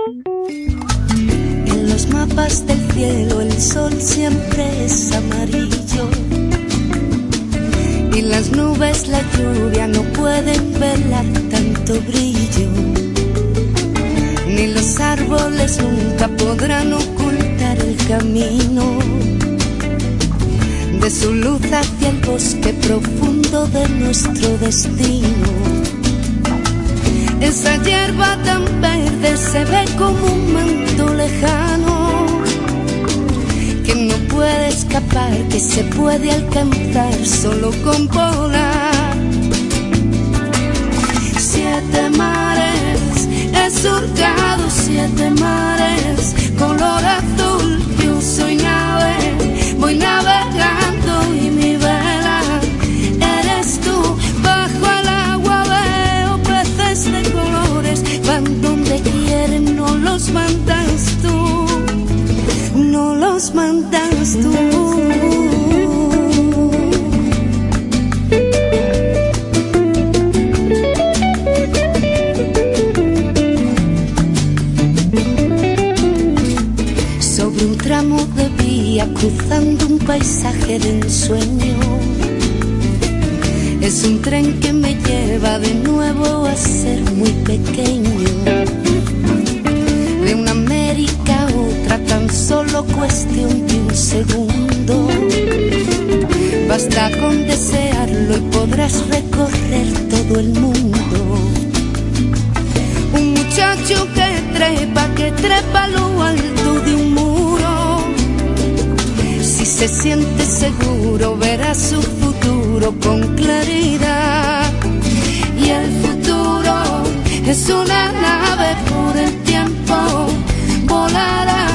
En los mapas del cielo el sol siempre es amarillo y las nubes, la lluvia no pueden velar tanto brillo, ni los árboles nunca podrán ocultar el camino de su luz hacia el bosque profundo de nuestro destino. Esa hierba tan verde se ve como un manto lejano que no puede escapar, que se puede alcanzar solo con volar. 7 mares he surcado, 7 mares color azul. Yo soy nave, voy navegando y mi vela eres tú. Bajo el agua veo peces de colores, van donde quieren, no los mandas tú, no los mandas tú. Sobre un tramo de vía, cruzando un paisaje de ensueño, es un tren que me lleva de nuevo a ser muy pequeño. De una América a otra, tan solo cuestión de un segundo. Basta con desearlo y podrás recorrer todo el mundo. Un muchacho que trepa a lo alto de un muro. Si se siente seguro, verá su futuro con claridad. Y el futuro es una nave por el tiempo, volará